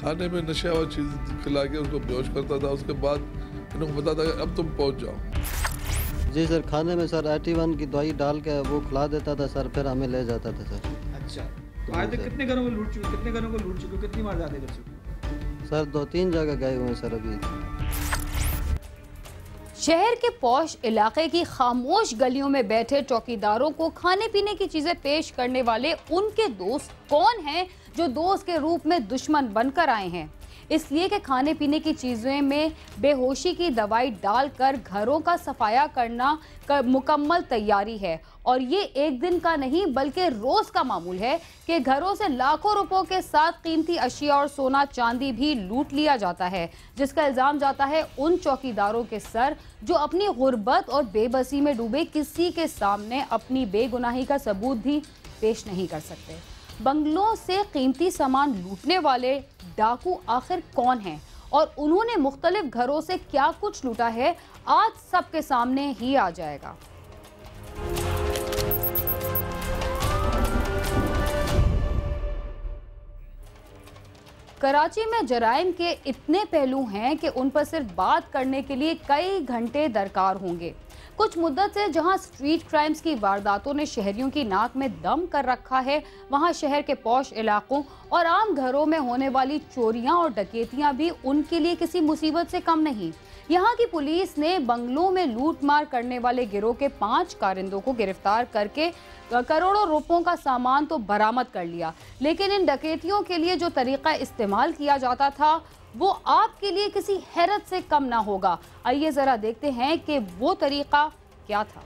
खाने में नशा वाली चीज़ खिला के उसको बेहोश करता था। उसके बाद इनको बताता था अब तुम पहुंच जाओ। जी सर, खाने में सर 81 की दवाई डाल के वो खिला देता था सर, फिर हमें ले जाता था सर। अच्छा, तो आज तक कितने घरों को लूट चुके, कितनी वारदातें कर चुके? सर 2-3 जगह गए हुए हैं सर अभी। शहर के पौश इलाके की खामोश गलियों में बैठे चौकीदारों को खाने पीने की चीजें पेश करने वाले उनके दोस्त कौन हैं जो दोस्त के रूप में दुश्मन बनकर आए हैं, इसलिए कि खाने पीने की चीज़ों में बेहोशी की दवाई डालकर घरों का सफाया करना मुकम्मल तैयारी है। और ये एक दिन का नहीं बल्कि रोज़ का मामूल है कि घरों से लाखों रुपयों के साथ कीमती अशिया और सोना चांदी भी लूट लिया जाता है, जिसका इल्ज़ाम जाता है उन चौकीदारों के सर जो अपनी गुर्बत और बेबसी में डूबे किसी के सामने अपनी बेगुनाही का सबूत भी पेश नहीं कर सकते। बंगलों से कीमती सामान लूटने वाले डाकू आखिर कौन हैं और उन्होंने मुख्तलिफ घरों से क्या कुछ लूटा है, आज सबके सामने ही आ जाएगा। कराची में जराइम के इतने पहलू हैं कि उन पर सिर्फ बात करने के लिए कई घंटे दरकार होंगे। कुछ मुद्दत से जहां स्ट्रीट क्राइम्स की वारदातों ने शहरियों की नाक में दम कर रखा है, वहां शहर के पौश इलाकों और आम घरों में होने वाली चोरियां और डकैतियां भी उनके लिए किसी मुसीबत से कम नहीं। यहां की पुलिस ने बंगलों में लूट मार करने वाले गिरोह के 5 कारिंदों को गिरफ्तार करके करोड़ों रुपयों का सामान तो बरामद कर लिया, लेकिन इन डकैतियों के लिए जो तरीका इस्तेमाल किया जाता था वो आपके लिए किसी हैरत से कम ना होगा। आइए जरा देखते हैं कि वो तरीका क्या था।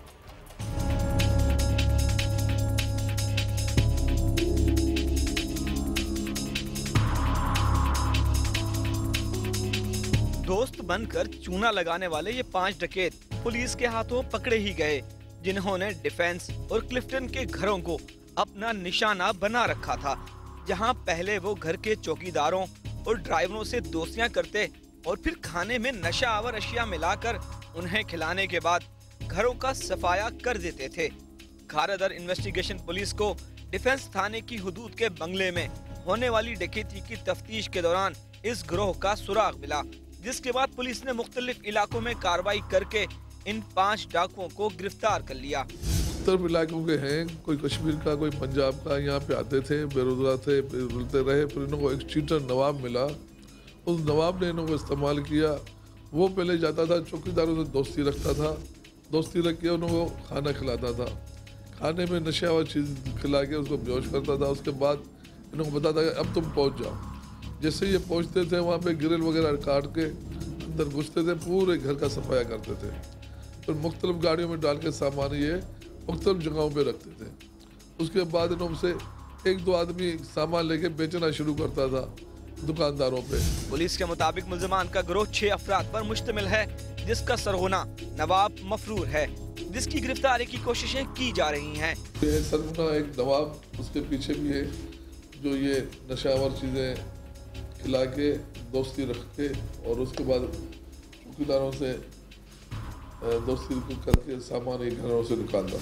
दोस्त बनकर चूना लगाने वाले ये 5 डकैत पुलिस के हाथों पकड़े ही गए, जिन्होंने डिफेंस और क्लिफ्टन के घरों को अपना निशाना बना रखा था, जहां पहले वो घर के चौकीदारों और ड्राइवरों से दोस्तियां करते और फिर खाने में नशा आवर अशिया मिलाकर उन्हें खिलाने के बाद घरों का सफाया कर देते थे। खारदर इन्वेस्टिगेशन पुलिस को डिफेंस थाने की हुदूद के बंगले में होने वाली डकैती की तफ्तीश के दौरान इस गिरोह का सुराग मिला, जिसके बाद पुलिस ने मुख्तलिफ इलाकों में कार्रवाई करके इन 5 डाकुओं को गिरफ्तार कर लिया। मुख्तलिफ इलाकों के हैं, कोई कश्मीर का, कोई पंजाब का, यहाँ पे आते थे, बेरोजगार थे, मिलते रहे। फिर इनको एक चीटर नवाब मिला, उस नवाब ने इनको इस्तेमाल किया। वो पहले जाता था चौकीदारों से दोस्ती रखता था, दोस्ती रख के उनको खाना खिलाता था, खाने में नशा वाली चीज़ खिला के उसको बेहोश करता था। उसके बाद इनको बताता था अब तुम पहुँच जाओ। जैसे ये पहुँचते थे वहाँ पे ग्रिल वगैरह काट के अंदर घुसते थे, पूरे घर का सफाया करते थे। फिर मुख्तलिफ गाड़ियों में डाल के सामान ये मुख्तलिफ जगहों पे रखते थे। उसके बाद इनसे 1-2 आदमी सामान लेके बेचना शुरू करता था दुकानदारों पे। पुलिस के मुताबिक मुल्ज़िमान का गिरोह 6 अफराद पर मुश्तमिल है, जिसका सरगना नवाब मफरूर है, जिसकी गिरफ्तारी की कोशिशें की जा रही हैं। ये सरगना एक नवाब, उसके पीछे भी है जो ये नशावर चीज़ें खिला के दोस्ती रख के और उसके बाद चौकीदारों से दोस्ती करके सामान एक घरों से निकालता।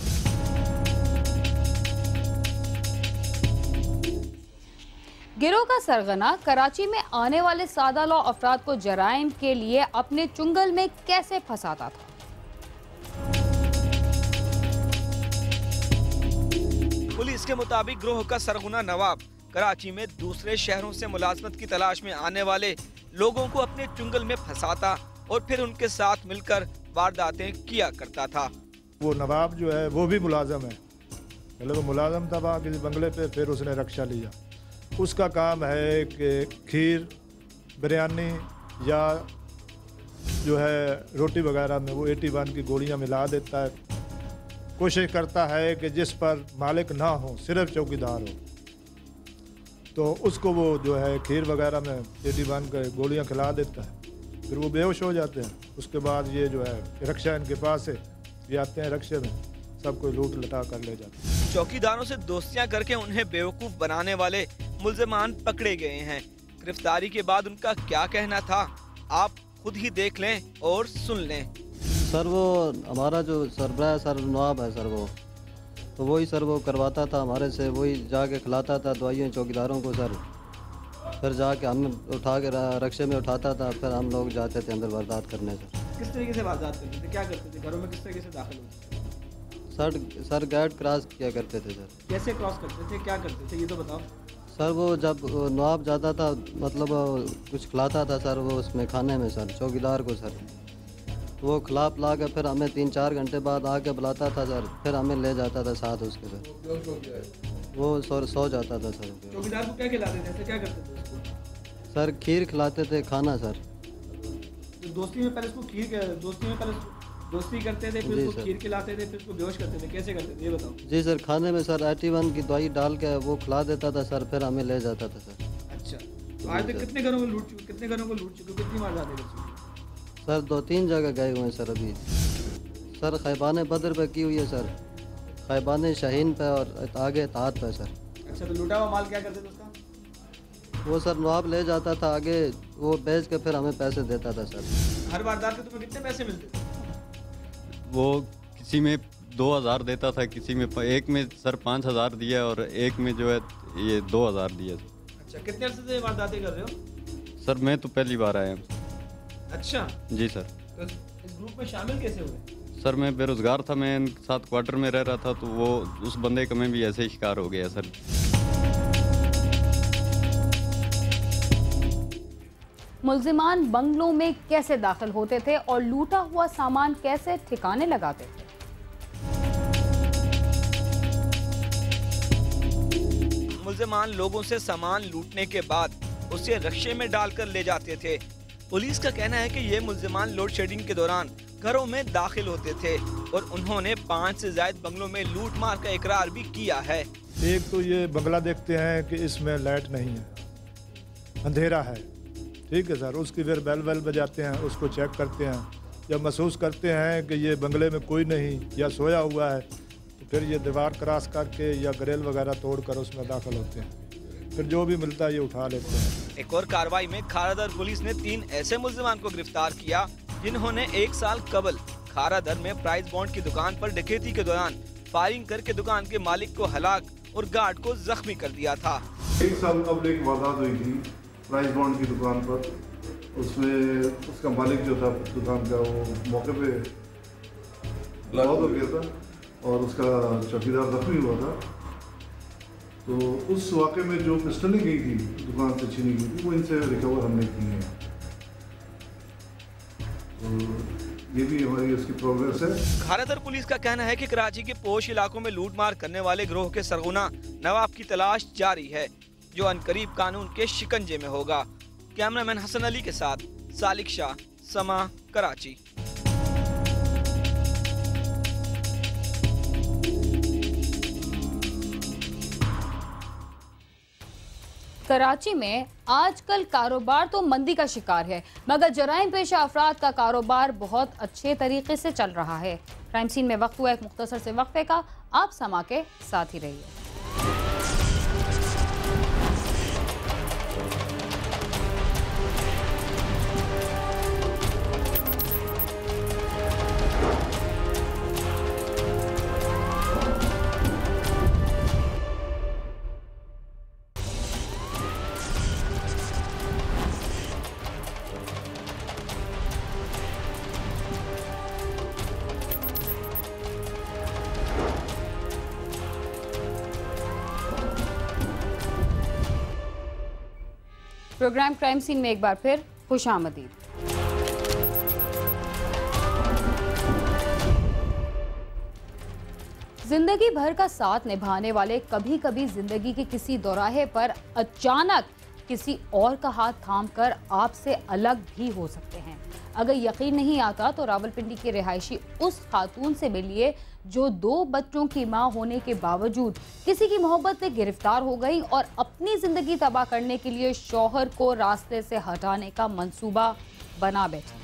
गिरोह का सरगना कराची में आने वाले सादा लौ अफराद को जराइम के लिए अपने चुंगल में कैसे फंसाता था। पुलिस के मुताबिक गिरोह का सरगना नवाब कराची में दूसरे शहरों से मुलाजमत की तलाश में आने वाले लोगों को अपने चुंगल में फंसाता और फिर उनके साथ मिलकर वारदातें किया करता था। वो नवाब जो है वो भी मुलाजम है, पहले वो मुलाजम था वहाँ किसी बंगले पे, फिर उसने रक्षा लिया। उसका काम है कि खीर, बिरयानी या जो है रोटी वगैरह में वो 81 की गोलियाँ मिला देता है। कोशिश करता है कि जिस पर मालिक ना हो, सिर्फ चौकीदार हो, तो उसको वो जो है खीर वगैरह में 81 की गोलियाँ खिला देता है, फिर वो बेहोश हो जाते हैं। उसके बाद ये जो है रक्षा इनके पास है, ये आते हैं रक्षे में, सबको लूट लटा कर ले जाते हैं। चौकीदारों से दोस्तियां करके उन्हें बेवकूफ बनाने वाले मुल्ज़िमान पकड़े गए हैं। गिरफ्तारी के बाद उनका क्या कहना था, आप खुद ही देख लें और सुन लें। सर वो हमारा जो सरबराह सर नवाब है सर, वो तो वही सर वो करवाता था हमारे से, वही जाके खिलाता था दवाइयाँ चौकीदारों को सर। फिर जाके हम उठा के रक्शे में उठाता था, फिर हम लोग जाते थे अंदर वारदात करने सर। किस तरीके से वारदात करते थे, क्या करते थे, घरों में किस तरीके से दाखिल होते थे? सर गेट क्रॉस किया करते थे सर। कैसे क्रॉस करते थे, क्या करते थे, ये तो बताओ। सर वो जब नवाब जाता था, मतलब कुछ खिलाता था सर वो उसमें खाने में सर, चौकीदार को सर, वो खिला पिला के फिर हमें 3-4 घंटे बाद आके बुलाता था सर, फिर हमें ले जाता था साथ उसके सर। वो सो जाता था सर। चौकीदार को क्या खिलाते थे, ऐसे क्या करते थे उसको? सर खीर खिलाते थे, खाना सर। तो दोस्ती में पहले उसको दोस्ती करते थे, फिर जी उसको सर। खीर खिलाते थे, फिर उसको बेहोश करते थे, कैसे करते थे ये बताओ। जी सर, खाने में सर 81 की दवाई डाल के वो खिला देता था सर, फिर हमें ले जाता था सर। अच्छा, तो आज तक कितने घरों को लूट चुके, कितने घरों को लूट चुके, कितनी वारदातें कर चुके? सर 2-3 जगह गए हुए हैं सर अभी। सर खैबान बदर पे की हुई है सर, खैबान शाहीन पे और आगे तात पे सर। अच्छा, तो लूटा हुआ माल क्या करते थे उसका? वो सर नवाब ले जाता था आगे, वो बेच के फिर हमें पैसे देता था सर। हर वारदात के तुम्हें कितने पैसे मिलते थे? वो किसी में 2000 देता था, किसी में एक में सर 5000 दिया और एक में जो है ये 2000 दिया। अच्छा, कितने अर्से से वारदातें कर रहे हो? सर मैं तो पहली बार आया। अच्छा, जी सर। तो इस ग्रुप में शामिल कैसे हुए? सर मैं बेरोजगार था, मैं इनके साथ क्वार्टर में रह रहा था, तो वो उस बंदे का मैं भी ऐसे ही शिकार हो गया सर। मुल्जिमान बंगलों में कैसे दाखिल होते थे और लूटा हुआ सामान कैसे ठिकाने लगाते थे? मुल्जिमान लोगों से सामान लूटने के बाद उसे रक्शे में डालकर ले जाते थे। पुलिस का कहना है कि ये मुल्जिमान लोड शेडिंग के दौरान घरों में दाखिल होते थे और उन्होंने 5 से ज्यादा बंगलों में लूट मार का इकरार भी किया है। एक तो ये बंगला देखते हैं कि इसमें लाइट नहीं है, अंधेरा है, ठीक है सर, उसकी फिर बेल बजाते हैं, उसको चेक करते हैं। जब महसूस करते हैं कि ये बंगले में कोई नहीं या सोया हुआ है, तो फिर ये दीवार क्रॉस करके या ग्रिल वगैरह तोड़कर उसमें दाखिल होते हैं। फिर जो भी मिलता है ये उठा लेते हैं। एक और कार्रवाई में खारादर पुलिस ने 3 ऐसे मुल्जिमान को गिरफ्तार किया जिन्होंने 1 साल कबल खारादर में प्राइस बॉन्ड की दुकान पर डकैती के दौरान फायरिंग करके दुकान के मालिक को हलाक और गार्ड को जख्मी कर दिया था। 1 साल कबल एक वारदात हुई थी प्राइस बॉन्ड की दुकान पर, उसमें उसका मालिक जो था दुकान का वो मौके पे बहुत हो गया था और उसका चौकीदार जख्मी हुआ था। तो उस वाक़े में जो पिस्टलें गई थी दुकान से छीनी गई थी वो इनसे रिकवर हमने की है। तो ये भी हमारी उसकी प्रोग्रेस है। खारादर पुलिस का कहना है कि कराची के पोश इलाकों में लूटमार करने वाले गिरोह के सरगना नवाब की तलाश जारी है, जो अनकरीब कानून के शिकंजे में होगा। कैमरामैन हसन अली के साथ सालिक शाह, समा, कराची। कराची में आजकल कारोबार तो मंदी का शिकार है, मगर जराइम पेशा अफराद का कारोबार बहुत अच्छे तरीके से चल रहा है। क्राइम सीन में वक्त हुआ एक मुख्तसर से वक्फे का, आप समा के साथ ही रहिए। प्रोग्राम क्राइम सीन में एक बार फिर खुशामदीद। जिंदगी भर का साथ निभाने वाले कभी कभी जिंदगी के किसी दौराहे पर अचानक किसी और का हाथ थामकर आपसे अलग भी हो सकते हैं। अगर यकीन नहीं आता तो रावलपिंडी के रिहायशी उस खातून से मिलिए जो 2 बच्चों की मां होने के बावजूद किसी की मोहब्बत में गिरफ्तार हो गई और अपनी जिंदगी तबाह करने के लिए शौहर को रास्ते से हटाने का मंसूबा बना बैठी।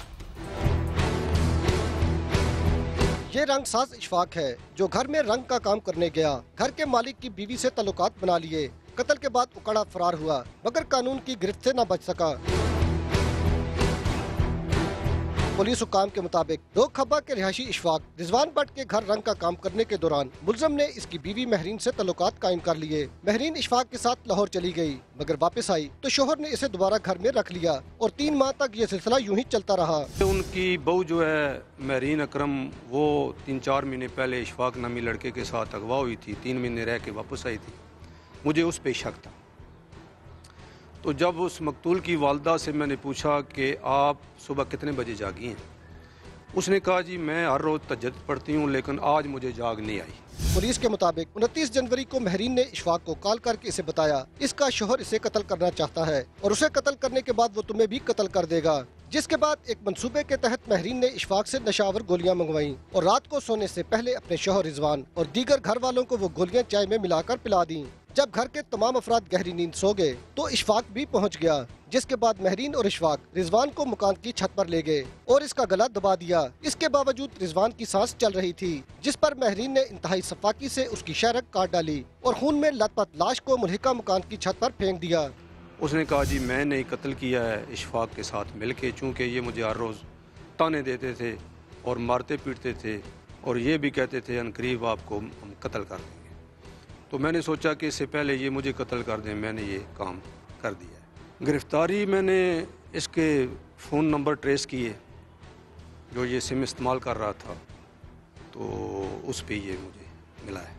ये रंगसाज इशफाक है जो घर में रंग का काम करने गया, घर के मालिक की बीवी से ताल्लुकात बना लिए, कत्ल के बाद उकड़ा फरार हुआ, मगर कानून की गिरफ्त से न बच सका। पुलिस हुक्काम के मुताबिक रोग खब्बा के रिहायशी इशफाक रिजवान भट्ट के घर रंग का काम करने के दौरान मुलजम ने इसकी बीवी महरीन से तल्लुकात कायम कर लिए। महरीन इशफाक के साथ लाहौर चली गई, मगर वापस आई तो शोहर ने इसे दोबारा घर में रख लिया और 3 माह तक ये सिलसिला यूं ही चलता रहा। उनकी बहू जो है महरीन अकरम, वो 3-4 महीने पहले इशफाक नामी लड़के के साथ अगवा हुई थी, 3 महीने रह के वापस आई थी। मुझे उस पे शक था, तो जब उस मकतूल की वालदा से मैंने पूछा कि आप सुबह कितने बजे जागी हैं, उसने कहा जी मैं हर रोज़ तहज्जुद पढ़ती हूँ, लेकिन आज मुझे जाग नहीं आई। पुलिस के मुताबिक 29 जनवरी को महरीन ने इशफाक को कॉल करके इसे बताया इसका शोहर इसे कत्ल करना चाहता है और उसे कत्ल करने के बाद वो तुम्हें भी कत्ल कर देगा। जिसके बाद एक मंसूबे के तहत महरीन ने इशफाक से नशावर गोलियां मंगवाई और रात को सोने से पहले अपने शोहर रिजवान और दीगर घर वालों को वो गोलियां चाय में मिलाकर पिला दी। जब घर के तमाम अफराद गहरी नींद सो गए तो इशफाक भी पहुंच गया, जिसके बाद महरीन और इशफाक रिजवान को मकान की छत पर ले गए और इसका गला दबा दिया। इसके बावजूद रिजवान की सांस चल रही थी, जिस पर महरीन ने इंतहाई सफाकी से उसकी शहरक काट डाली और खून में लथपथ लाश को मुल्हिका मकान की छत पर फेंक दिया। उसने कहा जी मैंने ही कत्ल किया है इशफाक के साथ मिलके, चूँकि ये मुझे हर रोज़ ताने देते थे और मारते पीटते थे और ये भी कहते थे अनकरीब आपको हम कत्ल कर देंगे। तो मैंने सोचा कि इससे पहले ये मुझे कत्ल कर दें, मैंने ये काम कर दिया है। गिरफ़्तारी मैंने इसके फ़ोन नंबर ट्रेस किए जो ये सिम इस्तेमाल कर रहा था, तो उस पे ये मुझे मिला है।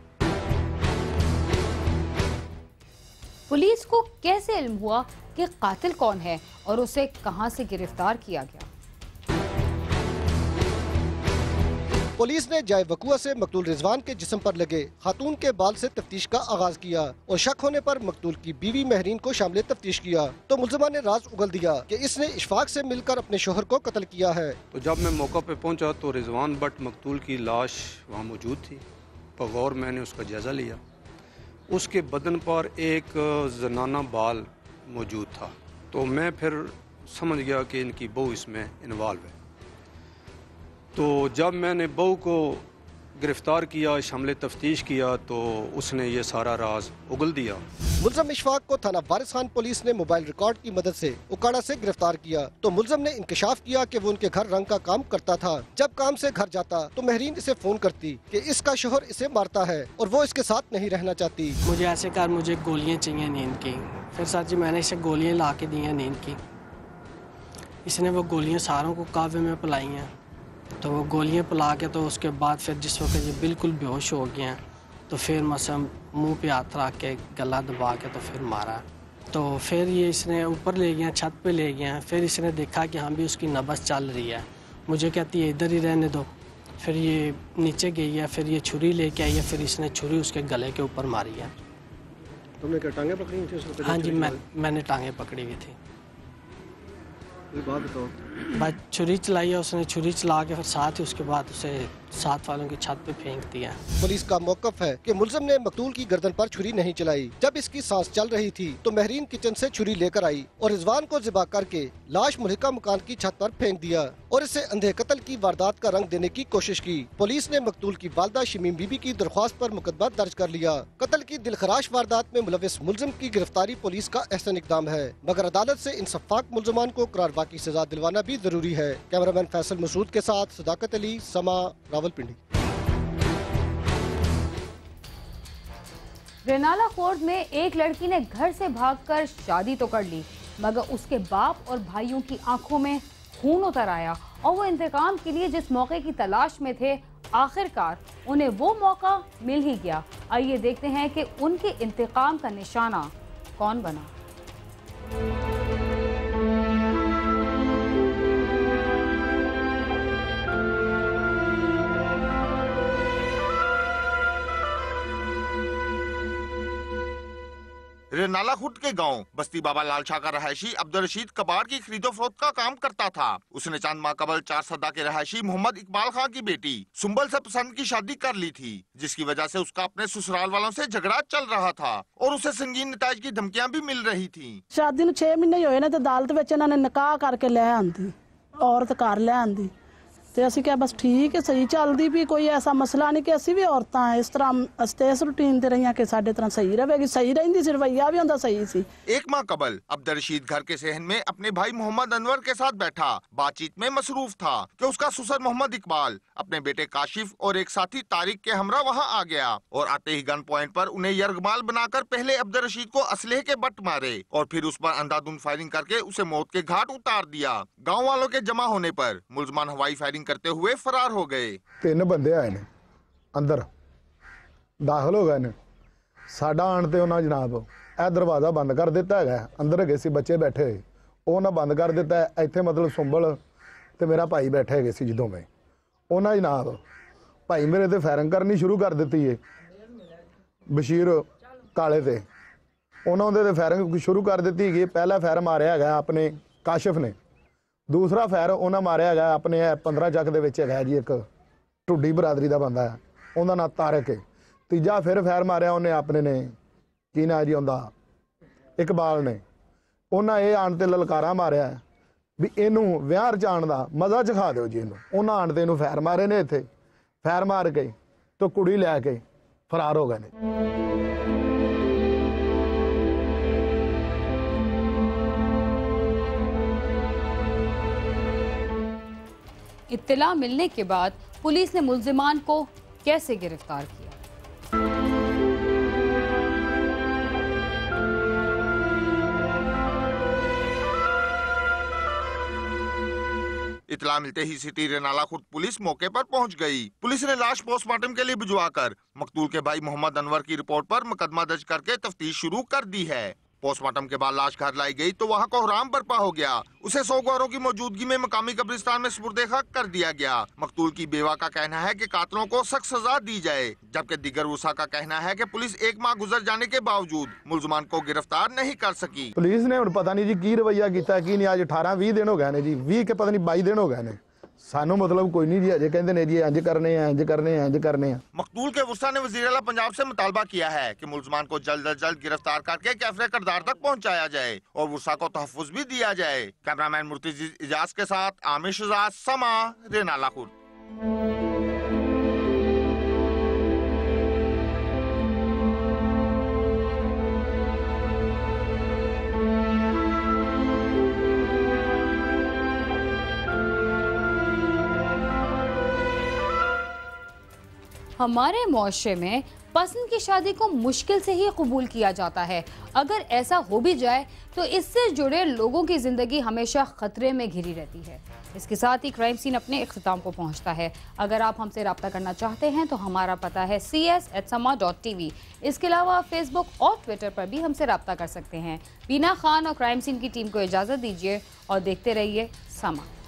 पुलिस को कैसे इल्म हुआ कि कातिल कौन है और उसे कहां से गिरफ्तार किया गया? पुलिस ने जाए वकुआ से मकतूल रिजवान के जिस्म पर लगे खातून के बाल से तफ्तीश का आगाज किया और शक होने पर मकतूल की बीवी महरीन को शामिल तफ्तीश किया तो मुलजमा ने राज उगल दिया कि इसने इशफाक से मिलकर अपने शोहर को कत्ल किया है। तो जब मैं मौका पे पहुंचा तो रिजवान भट्ट मकतूल की लाश वहाँ मौजूद थी। बगौर मैंने उसका जायज़ा लिया, उसके बदन पर एक जनाना बाल मौजूद था, तो मैं फिर समझ गया कि इनकी बहू इसमें इन्वॉल्व है। तो जब मैंने बहू को गिरफ्तार किया, शामिल तफ्तीश किया, तो उसने ये सारा राज उगल दिया। मुलजम इशफाक को थाना वारिस खान पुलिस ने मोबाइल रिकॉर्ड की मदद से उकाड़ा से गिरफ्तार किया तो मुलजम ने इंकशाफ किया कि वो उनके घर रंग का काम करता था। जब काम से घर जाता तो महरीन इसे फोन करती कि इसका शोहर इसे मारता है और वो इसके साथ नहीं रहना चाहती। मुझे ऐसे कर, मुझे गोलियाँ चाहिए नींद की। फिर सर जी मैंने इसे गोलियाँ ला के दी हैं नींद की। इसने वो गोलियाँ सारों को कावे में पिलाई हैं, तो वो गोलियाँ पिला के तो उसके बाद फिर जिस वक्त ये बिल्कुल बेहोश हो गए हैं तो फिर मसम मुंह पे हाथ रख के गला दबा के तो फिर मारा। तो फिर ये इसने ऊपर ले गया, छत पे ले गया। फिर इसने देखा कि हाँ भी उसकी नब्ज़ चल रही है, मुझे कहती है इधर ही रहने दो। फिर ये नीचे गई है, फिर ये छुरी लेके आई है, फिर इसने छुरी उसके गले के ऊपर मारी है। तुमने क्या टांगे पकड़ी हुई थी? हाँ जी, मैंने टांगे पकड़ी हुई थी। बात बताओ। बस छुरी चलाई है उसने, छुरी चला के फिर साथ ही उसके बाद उसे साथ वालों की छत पे फेंक दिया। पुलिस का मौकफ है कि मुलजिम ने मकतूल की गर्दन पर छुरी नहीं चलाई। जब इसकी सांस चल रही थी तो महरीन किचन से छुरी लेकर आई और रिजवान को ज़िबा करके लाश मुल्हिका मकान की छत पर फेंक दिया और इसे अंधे कत्ल की वारदात का रंग देने की कोशिश की। पुलिस ने मकतूल की वालदा शमीम बीबी की दरख्वास्त पर मुकदमा दर्ज कर लिया। कत्ल की दिलखराश वारदात में मुलविस मुलजिम की गिरफ्तारी पुलिस का अहसन इक़दाम है, मगर अदालत से इन सफ़ाक मुलजमान को करारवा की सजा दिलवाना भी जरूरी है। कैमरामैन फैसल मसूद के साथ सदाकत अली, समा, रावलपिंडी। रेनाला कोर्ट में एक लड़की ने घर से भागकर शादी तो कर ली, मगर उसके बाप और भाइयों की आंखों में खून उतर आया और वो इंतकाम के लिए जिस मौके की तलाश में थे, आखिरकार उन्हें वो मौका मिल ही गया। आइए देखते हैं कि उनके इंतकाम का निशाना कौन बना। रेनाला खुर्द के गांव बस्ती बाबा लाल शाह का रहायशी अब्दुल रशीद कबाड़ की खरीदो फरोख्त का काम करता था। उसने चंद माह कबल 4 सदा के रहायशी मोहम्मद इकबाल खां की बेटी सुंबल से पसंद की शादी कर ली थी, जिसकी वजह से उसका अपने ससुराल वालों से झगड़ा चल रहा था और उसे संगीन नताज की धमकियां भी मिल रही थी। शादी 6 महीने होए ने तो अदालत विच इन्हां ने निकाह करके ले आंदी, औरत घर ले आंदी ਤੇ ਅਸੀਂ ਕਿਹਾ ਬਸ ਠੀਕ ਹੈ ਸਹੀ ਚੱਲਦੀ ਵੀ ਕੋਈ ਐਸਾ ਮਸਲਾ ਨਹੀਂ ਕਿ ਅਸੀਂ ਵੀ ਔਰਤਾਂ ਇਸ ਤਰ੍ਹਾਂ ਇਸ ਰੂਟੀਨ ਤੇ ਰਹੀਆਂ ਕਿ ਸਾਡੇ ਤਰ੍ਹਾਂ ਸਹੀ ਰਹੇਗੀ ਸਹੀ ਰਹਿੰਦੀ ਸੀ रवैया भी ਹੁੰਦਾ सही सी। एक माह कबल अब्दुल रशीद घर के सहन में अपने भाई मोहम्मद अनवर के साथ बैठा बातचीत में मसरूफ था कि उसका ससुर मोहम्मद इकबाल अपने बेटे काशिफ और एक साथी तारिक के हमरा वहां आ गया और आते ही गन पॉइंट पर उन्हें यरगमाल बनाकर पहले अब्दुल रशीद को असलहे के बट मारे और फिर उस पर अंधाधुंध फायरिंग करके उसे मौत के घाट उतार दिया। गाँव वालों के जमा होने पर मुलजमान हवाई फायरिंग करते हुए फरार हो गए। 3 बंदे आए ने अंदर दाखिल हो गए ने साडा आण ते उन्होंने जनाब ਇਹ ਦਰਵਾਜ਼ਾ ਬੰਦ ਕਰ ਦਿੱਤਾ ਹੈਗਾ ਅੰਦਰ ਹੈਗੇ ਸੀ ਬੱਚੇ ਬੈਠੇ ਉਹਨਾਂ ਬੰਦ ਕਰ ਦਿੱਤਾ ਇੱਥੇ ਮਤਲਬ ਸੁੰਬਲ ਤੇ ਮੇਰਾ ਭਾਈ ਬੈਠੇ ਹੈਗੇ ਸੀ ਜਦੋਂ ਮੈਂ ਉਹਨਾਂ ਜਨਾਬ ਭਾਈ ਮੇਰੇ ਤੇ ਫਾਇਰਿੰਗ ਕਰਨੀ ਸ਼ੁਰੂ ਕਰ ਦਿੱਤੀ ਏ ਬਸ਼ੀਰ ਕਾਲੇ ਤੇ ਉਹਨਾਂ ਦੇ ਫਾਇਰਿੰਗ ਸ਼ੁਰੂ ਕਰ ਦਿੱਤੀ ਹੈਗੀ ਪਹਿਲਾ ਫਾਇਰ ਮਾਰਿਆ ਹੈਗਾ ਆਪਣੇ ਕਾਸ਼ਿਫ ਨੇ ਦੂਸਰਾ ਫਾਇਰ ਉਹਨਾਂ ਮਾਰਿਆ ਹੈਗਾ ਆਪਣੇ 15 ਚੱਕ ਦੇ ਵਿੱਚ ਹੈਗਾ ਜੀ ਇੱਕ ਢੁੱਡੀ ਬਰਾਦਰੀ ਦਾ ਬੰਦਾ ਹੈ ਉਹਦਾ ਨਾਂ ਤਾਰਕ ਹੈ ਤੀਜਾ ਫਿਰ ਫਾਇਰ ਮਾਰਿਆ ਉਹਨੇ ਆਪਣੇ ਨੇ ਕੀ ਨਾ ਜੀ ਹੁੰਦਾ ਇਕਬਾਲ ਨੇ ਉਹਨਾਂ ਇਹ ਆਣ ਤੇ ਲਲਕਾਰਾ ਮਾਰਿਆ ਵੀ ਇਹਨੂੰ ਵਿਆਹ ਰਚਾਉਣ ਦਾ ਮਜ਼ਾ ਚਖਾ ਦਿਓ ਜੀ ਇਹਨੂੰ ਉਹਨਾਂ ਆਣ ਤੇ ਇਹਨੂੰ ਫਾਇਰ ਮਾਰੇ ਨੇ ਇੱਥੇ ਫਾਇਰ ਮਾਰ ਕੇ ਤੇ ਕੁੜੀ ਲੈ ਕੇ ਫਰਾਰ ਹੋ ਗਏ ਨੇ। इत्तला मिलने के बाद पुलिस ने मुल्जिमान को कैसे गिरफ्तार किया? इतला मिलते ही सिटी रेनाला खुर्द पुलिस मौके पर पहुंच गई। पुलिस ने लाश पोस्टमार्टम के लिए भिजवाकर मकतूल के भाई मोहम्मद अनवर की रिपोर्ट पर मुकदमा दर्ज करके तफ्तीश शुरू कर दी है। पोस्टमार्टम के बाद लाश घर लाई गई तो वहां कोहराम बरपा हो गया। उसे 100 गौरों की मौजूदगी में मकामी कब्रिस्तान में सुपुर्दे खाक कर दिया गया। मकतूल की बेवा का कहना है कि कातिलों को सख्त सजा दी जाए, जबकि दिगर वसा का कहना है कि पुलिस 1 माह गुजर जाने के बावजूद मुलजमान को गिरफ्तार नहीं कर सकी। पुलिस ने पता नहीं जी की रवैया किया कि नहीं, आज 18-20 दिन हो गए ने जी, 20 के पता नहीं 22 दिन हो गए ने, सानू मतलब कोई नहीं जी अजे कहते ने जी इंज करने हैं इंज करने हैं इंज करने हैं। मकतूल के वसा ने वज़ीर आला पंजाब से मुतालबा किया है कि मुलजमान को जल्द अज जल्द गिरफ्तार करके कैफरे करदार तक पहुंचाया जाए और वसा को तहफ़्फ़ुज़ भी दिया जाए। कैमरामैन मुर्तज़ी इजाज के साथ आमिर शहजाद, समा, रेनाला खुर्द। हमारे मुआशरे में पसंद की शादी को मुश्किल से ही कबूल किया जाता है। अगर ऐसा हो भी जाए तो इससे जुड़े लोगों की ज़िंदगी हमेशा ख़तरे में घिरी रहती है। इसके साथ ही क्राइम सीन अपने इख्तिताम को पहुंचता है। अगर आप हमसे रब्ता करना चाहते हैं तो हमारा पता है cs@sama.tv। इसके अलावा फेसबुक और ट्विटर पर भी हमसे रब्ता कर सकते हैं। बीना खान और क्राइम सीन की टीम को इजाज़त दीजिए और देखते रहिए समा।